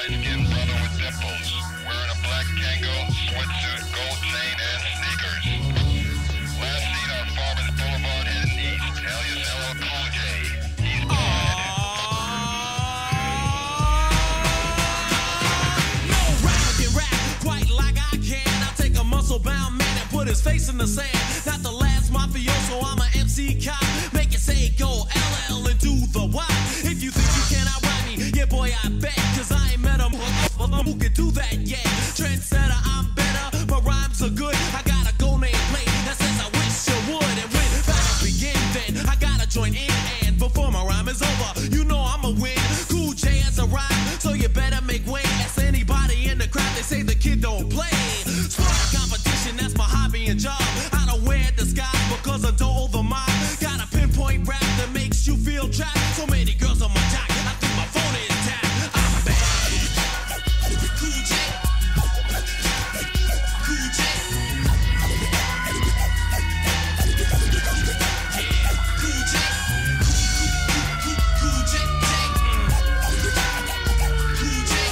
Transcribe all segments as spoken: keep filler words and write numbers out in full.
light-skinned brother with dimples, wearing a black Kango, sweatsuit, gold chain, and sneakers. Last seen on Farmers Boulevard heading east. Hell yes, hello, Cool J. He's bad. No rapper can rap quite like I can. I'll take a muscle-bound man and put his face in the sand. Not the last mafioso, I'm a M C cop. Make it say go L L and do the Y. If you think you can outride me, yeah boy I bet. Cause I ain't met a motherfucker who can do that yet. Trendsetter, I'm better, my rhymes are good. I got a go name plate that says I wish you would. And when battle begin then, I gotta join in. And before my rhyme is over, you know I'ma win. Cool J has a rhyme, so you better make way. Ask anybody in the crowd, they say the kid don't play. Sport competition, that's my hobby and job. I don't wear disguise because I don't over my. Got a pinpoint rap that makes you feel trapped. So many girls on my jock, I think my phone is tapped. I'm bad. Cool J. Cool J. Yeah, Cool J. Cool, cool, cool J. Cool J.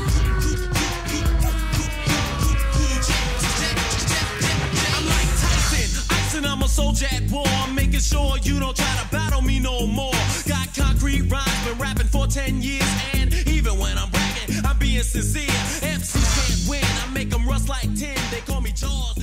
Cool J. I'm like Tyson, icing, I'm a soldier at war. I'm making sure you don't try to battle me no more. Got concrete rhymes, been rapping for ten years. And even when I'm bragging, I'm being sincere. M Cs can't win, I make them rust like tin. They call me Jaws.